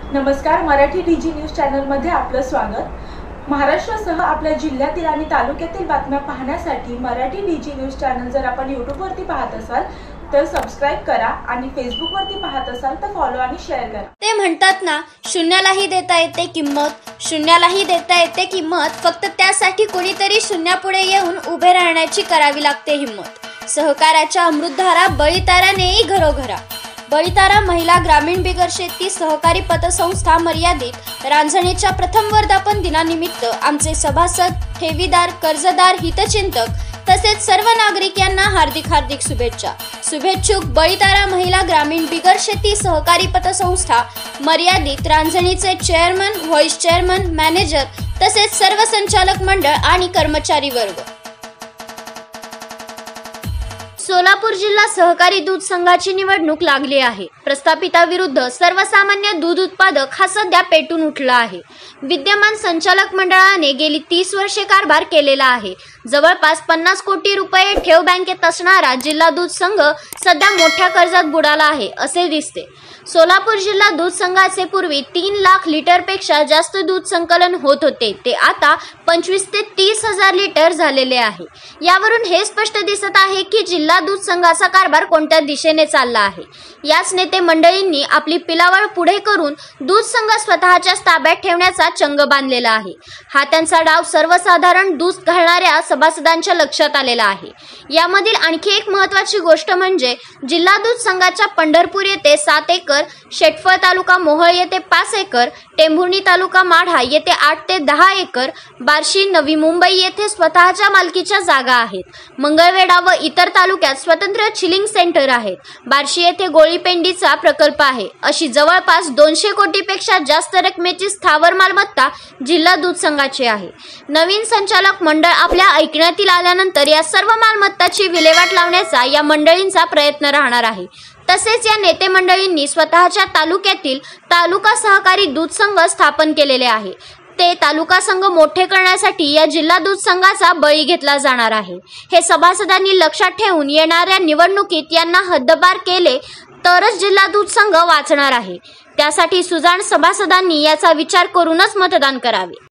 नमस्कार, मराठी डीजी न्यूज चॅनलमध्ये आपलं स्वागत। महाराष्ट्रासह आपल्या जिल्ह्यातील आणि तालुक्यातील बातम्या पाहण्यासाठी मराठी डीजी न्यूज चॅनल जर आपण YouTube वरती पाहत असाल तर सबस्क्राइब करा आणि Facebook वरती पाहत असाल तर फॉलो आणि शेअर करा। ते म्हणतात ना, शून्यालाही देता येते किंमत, शून्यालाही देता येते किंमत, फक्त त्यासाठी कोणीतरी शून्यापुढे येऊन उभे राहण्याची करावी लागते हिम्मत। सहकाराच्या अमृतधारा बळीतारानेही घरोघरा। बळीतारा महिला ग्रामीण बिगर शेती सहकारी पतसंस्था मर्यादित रांजणीच्या प्रथम वर्धापन दिनानिमित्त आमचे सभासद, ठेवीदार, कर्जदार, हितचिंतक तसेच सर्व नागरिक यांना हार्दिक शुभेच्छा। शुभेच्छुक बळीतारा महिला ग्रामीण बिगर शेती सहकारी पतसंस्था मर्यादित रांजणीचे चेअरमन, व्हाईस चेअरमन, मॅनेजर तसेच सर्व संचालक मंडळ आणि कर्मचारी वर्ग। सोलापूर जिल्हा सहकारी दूध संघाची निवडणूक लागली आहे। प्रस्थापिताविरुद्ध सर्वसामान्य दूध उत्पादक हा सध्या पेटून उठला आहे। विद्यमान संचालक मंडळाने गेली 30 वर्षे कारभार केलेला आहे। जवळपास 50 कोटी रुपये ठेव बँकेत असणारा जिल्हा दूध संघ सध्या मोठ्या कर्जात बुडाला आहे असे दिसते। सोलापूर जिल्हा दूध संघाचे पूर्वी 3 लाख लिटरपेक्षा जास्त दूध संकलन होत होते, ते आता 25 ते 30 हजार लिटर झालेले आहे। यावरून हे स्पष्ट दिसत आहे की जिल्हा दूध संघाचा कारभार कोणत्या दिशेने चालला आहे। याच नेते मंडळींनी आपली पिलावळ पुढे करून दूध संघ स्वतःच्या ताब्यात ठेवण्याचा चंग बांधलेला आहे। हा त्यांचा डाव सर्वसाधारण दूध घालणाऱ्या सभासदांच्या लक्षात आलेला आहे। यामधील आणखी एक महत्त्वाची गोष्ट म्हणजे जिल्हा दूध संघाच्या पंढरपूर येथे 7 एकर, शेटफळ तालुका मोहोळ येथे 5 एकर, टेंभुर्णी तालुका माढा येथे 8 ते 10 एकर, बार्शी, नवी मुंबई येथे स्वतःच्या मालकीच्या जागा आहेत। मंगळवेढा व इतर तालुक्यात स्वतंत्र चिलिंग सेंटर आहेत। बार्शी येथे गोळीपेंडीचा प्रकल्प आहे। अशी जवळपास 200 कोटीपेक्षा जास्त रकमेची स्थावर मालमत्ता जिल्हा दूध संघाची आहे। नवीन संचालक मंडळ आपल्या ऐकण्यातील आल्यानंतर या सर्व मालमत्ताची विल्हेवाट लावण्याचा या मंडळींचा प्रयत्न राहणार आहे। तसेच या नेते मंडळींनी स्वतःच्या तालुक्यातील तालुका सहकारी दूध संघ स्थापन केलेले आहे। ते तालुका संघ मोठे करण्यासाठी या जिल्हा दूध संघाचा बळी घेतला जाणार आहे। हे सभासदांनी लक्षात ठेवून येणाऱ्या निवडणुकीत यांना हद्दपार केले तरच जिल्हा दूध संघ वाचणार आहे। त्यासाठी सुजाण सभासदांनी याचा विचार करूनच मतदान करावे।